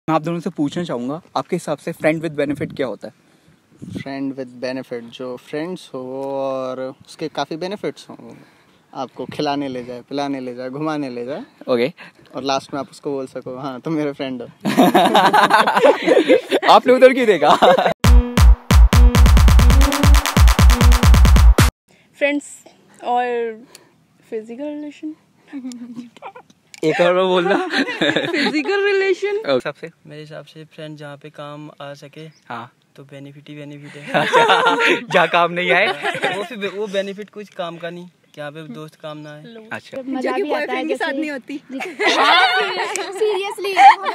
मैं आप दोनों से पूछना चाहूँगा, आपके हिसाब से फ्रेंड विद बेनिफिट क्या होता है? फ्रेंड विद बेनिफिट, जो फ्रेंड्स हो और उसके काफ़ी बेनिफिट्स हों, आपको खिलाने ले जाए, पिलाने ले जाए, घुमाने ले जाए, ओके और लास्ट में आप उसको बोल सको हाँ तुम मेरे फ्रेंड हो। आपने उधर क्यों देखा? फ्रेंड्स और फिजिकल रिलेशन। एक और बार बोलना। फिजिकल रिलेशन सबसे मेरे हिसाब से फ्रेंड जहाँ पे काम आ सके, हाँ तो बेनिफिट ही बेनिफिट है। जहाँ काम नहीं आए वो बेनिफिट कुछ काम का नहीं, यहाँ पे दोस्त काम ना है। अच्छा, मजा भी आता है, साथ नहीं होती। सीरियसली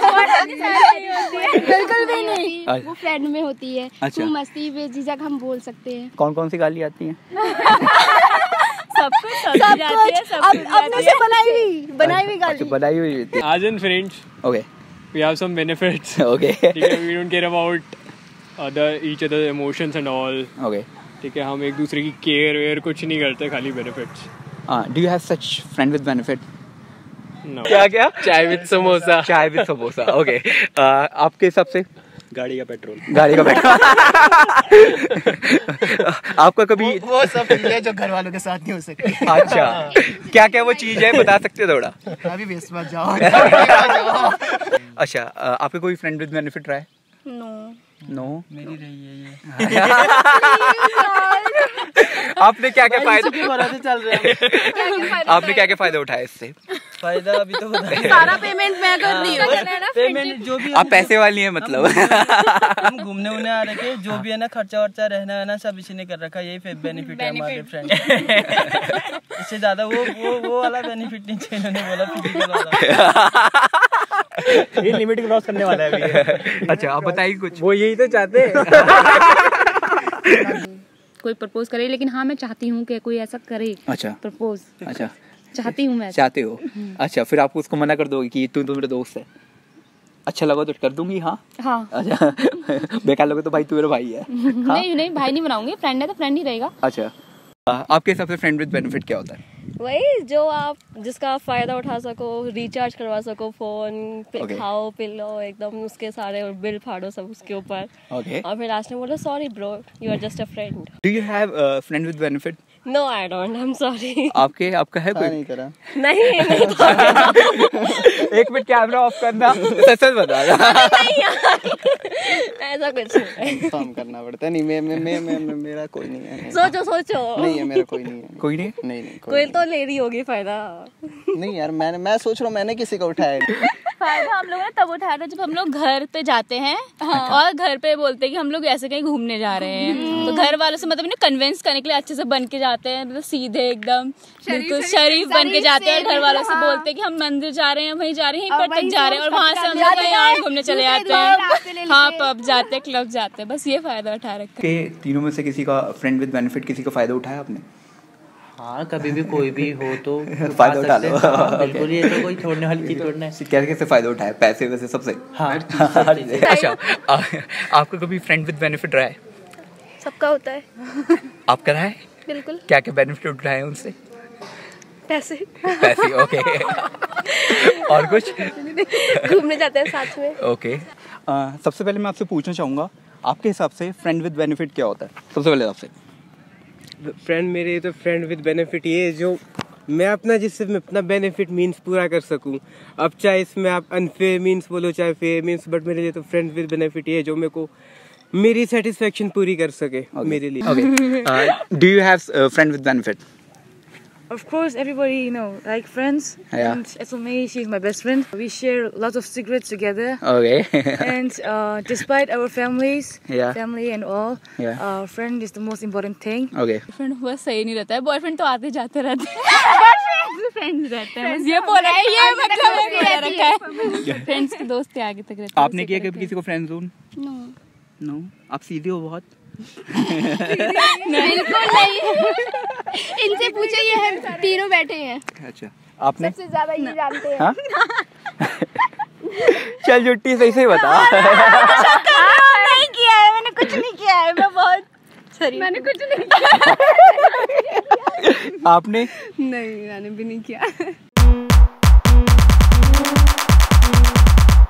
बिल्कुल भी नहीं, वो फ्रेंड में होती है। अच्छा। खूब मस्ती में झिझक हम बोल सकते हैं। कौन कौन सी गाली आती हैं? सब कुछ अपने से बनाई हुई गाली। अच्छा, बनाई हुई थी। As in friends, okay we have some benefits. Okay ठीक है, we don't care about each other emotions and all. Okay ठीक है, हम एक दूसरे की केयर वेयर कुछ नहीं करते, खाली benefits. Do you have such friend with benefit? No. क्या क्या? चाय विद समोसा। चाय विद समोसा। ओके आपके हिसाब से? गाड़ी का पेट्रोल। गाड़ी का पेट्रोल। आपका कभी वो सब चीजें जो घर वालों के साथ नहीं हो सकती। अच्छा, क्या क्या वो चीज है, बता सकते हो थोड़ा? अभी बेस्ट मत जाओ। अच्छा, आपके कोई फ्रेंड विद बेनिफिट रहा है? नो। मेरी रही है ये। आपने क्या क्या फायदे चल रहे हैं। आपने क्या क्या फायदे उठाए इससे? फायदा अभी तो बताइए। सारा पेमेंट मैं कर रही हूँ। पेमेंट जो भी आप पैसे वाली हैं मतलब? हम घूमने उमने आ रखे, जो भी है ना खर्चा वर्चा रहना है ना सब इसी ने कर रखा है, यही बेनिफिट है हमारे फ्रेंड। इससे ज्यादा वो वाला बेनिफिट नहीं चाहिए, उन्होंने बोला फिजिकल वाला। ये लिमिट क्रॉस करने वाला है अभी। अच्छा, आप बताइए कुछ। वो यही तो चाहते हैं। कोई प्रपोज करे, लेकिन हाँ मैं चाहती हूँ कि कोई ऐसा करे। अच्छा प्रपोज अच्छा, चाहती हूँ मैं। चाहते हो? अच्छा, फिर आप उसको मना कर दोगे कि तू तो मेरा दोस्त है, अच्छा लगा तो कर दूंगी हाँ? हाँ। अच्छा, बेकार लगे तो भाई तू मेरा भाई है। नहीं भाई नहीं बनाऊंगी, फ्रेंड है तो फ्रेंड ही रहेगा। अच्छा, आपके हिसाब से फ्रेंड विद बेनिफिट क्या होता है? वही जो आप जिसका आप फायदा उठा सको, रिचार्ज करवा सको फोन, Okay. खाओ पी लो एकदम उसके सारे और बिल फाड़ो सब उसके ऊपर। ओके, और फिर लास्ट में बोलो sorry bro, you are just a friend. Do you have friend with benefit? No I don't, I am sorry. आपका है कोई? नहीं करा। नहीं एक मिनट, कैमरा ऑफ करना। सच सच बता रहा। ऐसा कुछ नहीं। काम करना पड़ता है। नहीं मेरा कोई नहीं है। सोचो नहीं है, मेरा कोई नहीं है। कोई नहीं? नहीं कोई तो ले रही होगी फायदा। नहीं यार, मैं सोच रहा हूँ मैंने किसी का उठाया। फायदा हम लोग ने तब उठाया था जब हम लोग घर पे जाते हैं और घर पे बोलते हैं कि हम लोग ऐसे कहीं घूमने जा रहे हैं, तो घर वालों से मतलब कन्विंस करने के लिए अच्छे से बन के जाते हैं, मतलब सीधे एकदम बिल्कुल शरीफ बन के जाते हैं, और घर वालों से बोलते हैं कि हम मंदिर जा रहे हैं, वहीं जा रहे हैं, यहीं पर तक जा रहे हैं, और वहाँ से हम लोग कहीं और घूमने चले जाते हैं। हाँ, पब जाते हैं, क्लब जाते हैं, बस ये फायदा उठा रखा है। तीनों में से किसी का फ्रेंड विद बेनिफिट, किसी का फायदा उठाया आपने? हाँ, कभी भी कोई भी हो तो फायदा उठा लो। बिल्कुल, ये तो कोई छोड़ने वाली चीज थोड़ी ना है। कैसे कैसे फायदा उठाया? पैसे वैसे सबसे? हाँ। अच्छा, आपका कभी फ्रेंड विद बेनिफिट रहा है? सबका होता है। आपका रहा है? बिल्कुल। क्या क्या बेनिफिट उठाए उनसे? पैसे ओके। और कुछ? घूमने जाते हैं साथ में। ओके, सबसे पहले मैं आपसे पूछना चाहूँगा, आपके हिसाब से फ्रेंड विद बेनिफिट क्या होता है? सबसे पहले आपसे। फ्रेंड मेरे तो फ्रेंड विद बेनिफिट ये जो मैं अपना जिससे मैं अपना बेनिफिट मीन्स पूरा कर सकूं। अब चाहे इसमें आप अनफेयर मीन्स बोलो चाहे फेयर मीन्स, बट मेरे लिए तो फ्रेंड विद बेनिफिट ये जो मेरे को मेरी सेटिस्फेक्शन पूरी कर सके। मेरे लिए। Okay, do you have friend with benefit? Of course, everybody, like friends. Yeah. And as for me, she's my best friend. We share lots of secrets together. Okay. And despite our families, Yeah. family and all, Yeah. friend is the most important thing. Okay. Boyfriend बस सही नहीं रहता है, boyfriend तो आते जाते रहते हैं, फ्रेंड्स रहते हैं, बस ये बोला है, ये मतलब रखा है, फ्रेंड्स के दोस्त के आगे तक रहते हैं। आपने किया कभी किसी को फ्रेंड जोन? नो। आप सीधे हो बहुत। बिल्कुल नहीं। इनसे पूछो, ये हम तीनों बैठे हैं। अच्छा, आपने? सबसे ज्यादा ये जानते हैं। हाँ? चल जुट्टी, सही सही बता। नहीं किया है, मैंने कुछ नहीं किया है, मैं बहुत सॉरी, मैंने कुछ नहीं आपने? नहीं, मैंने भी नहीं किया।